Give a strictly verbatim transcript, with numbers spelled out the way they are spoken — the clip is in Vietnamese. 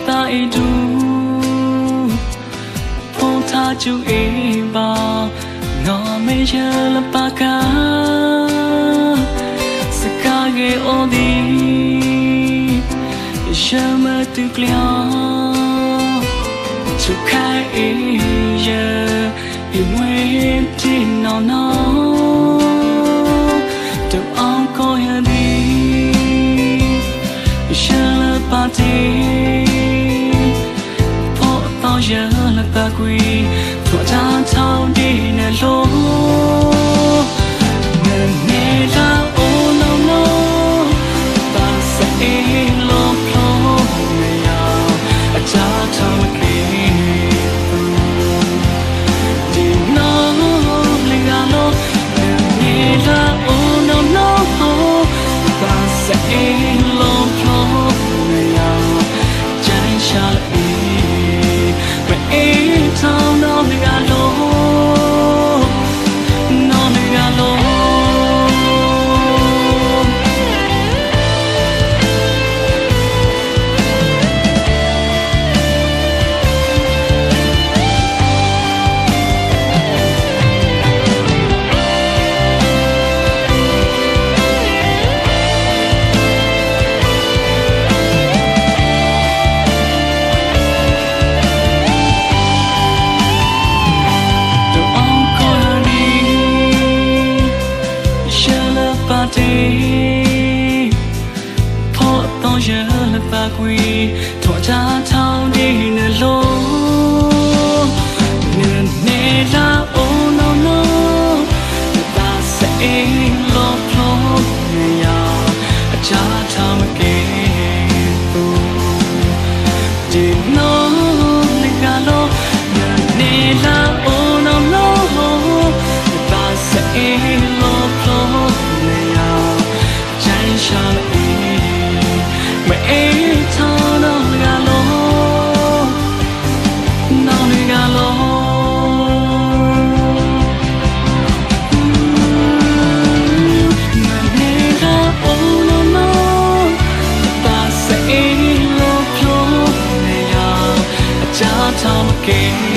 tại du phong tha chú ý bao ngõ mây chờ là ba cá ska ghé ô đi giờ mơ từ leo chú khai giờ yêu quên trên nào nó từ ông coi đi giờ là ba đi phố tao giờ là ta quy thua cha thao đi nè lô nè nè ra ô nó nó ta sẽ lo lo nè ya cha thao kì đi nó lên ga lô nè nè ra ô nó nó ta sẽ lo lo nè ya trái cha thao nó đi ga lô nó đi ga lô phố tao giờ là ta quy thua cha thao đi nè lô nè nè ra ô nó nó ta sẽ lo lo nè ya cha thao kì tu đi nó nè ga lô nè nè ra ô nó nó ta sẽ lo lo nè ya trái cha mẹ thao nó ga lô nó ga lô mẹ ra ô nó nó ta sẽ lo lo nè ya cha thao kì